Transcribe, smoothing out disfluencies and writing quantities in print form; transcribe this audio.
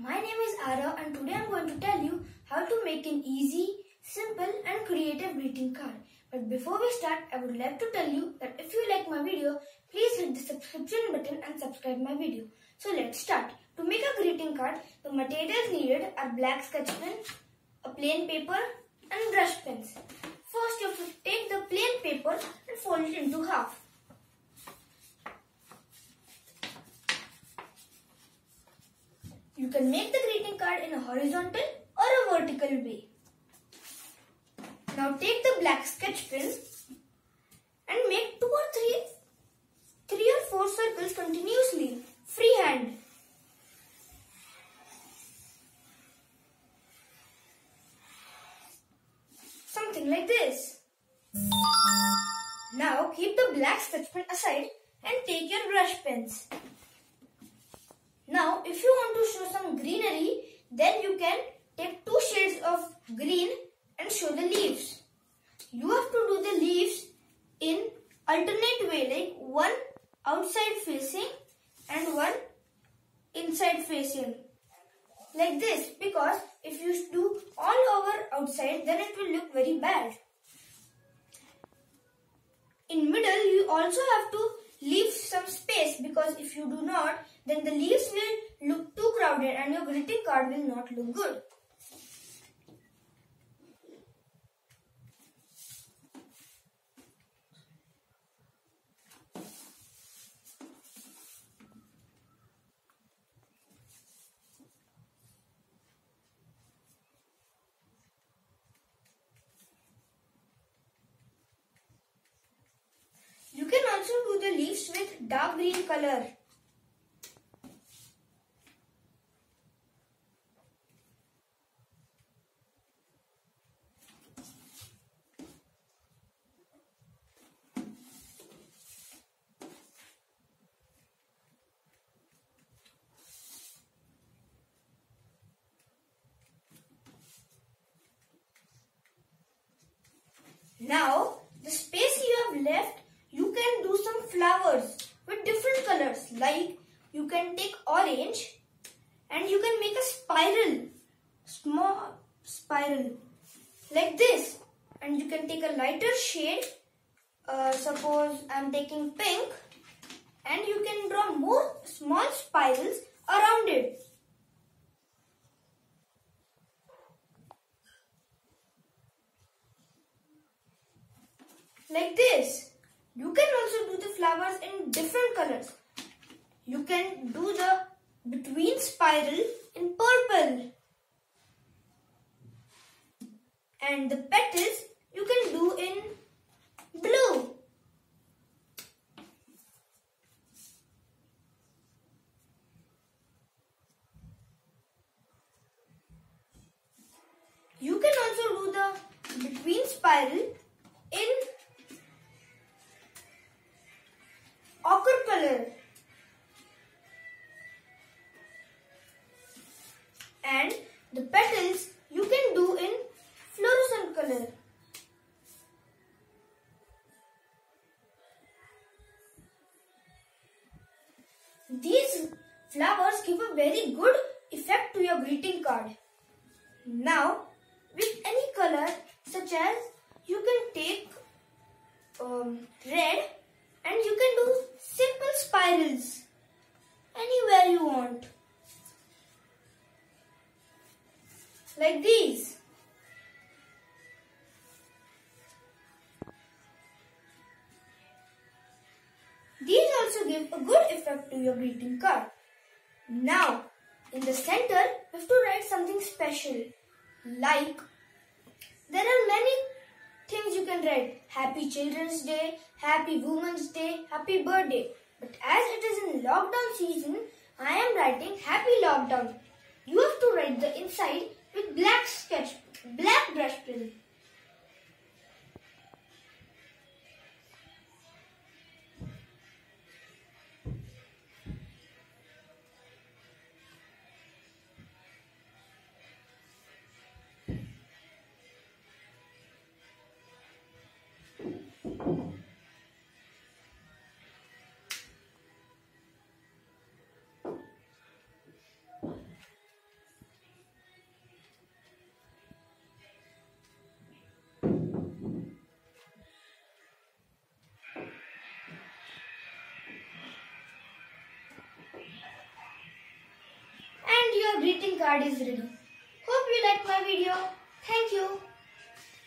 My name is Arav and today I am going to tell you how to make an easy, simple and creative greeting card. But before we start, I would like to tell you that if you like my video, please hit the subscription button and subscribe my video. So let's start. To make a greeting card, the materials needed are black sketch pen, a plain paper and brush pens. First you have to take the plain paper and fold it into half. You can make the greeting card in a horizontal or a vertical way. Now take the black sketch pen and make three or four circles continuously, freehand. Something like this. Now keep the black sketch pen aside and take your brush pens. Now if you want to show some greenery, then you can take two shades of green and show the leaves. You have to do the leaves in alternate way, like one outside facing and one inside facing. Like this, because if you do all over outside, then it will look very bad. In middle, you also have to leave some space, because if you do not, then the leaves will look too crowded and your greeting card will not look good. You can also do the leaves with dark green color. Now, the space you have left, you can do some flowers with different colors. Like, you can take orange and you can make a spiral, small spiral, like this. And you can take a lighter shade, suppose I am taking pink, and you can draw more small spirals around it. Like this. You can also do the flowers in different colors. You can do the between spiral in purple. And the petals you can do in blue. You can also do the between spiral in ochre color. And the petals you can do in fluorescent color. These flowers give a very good effect to your greeting card. Now, with any color, such as you can take red, and you can do simple spirals anywhere you want. Like these. These also give a good effect to your greeting card. Now, in the center, you have to write something special. Like, there are many things you can write. Happy Children's Day, Happy Women's Day, Happy Birthday. But as it is in lockdown season, I am writing Happy Lockdown. You have to write the inside with black brush pen. your greeting card is ready. Hope you liked my video. Thank you.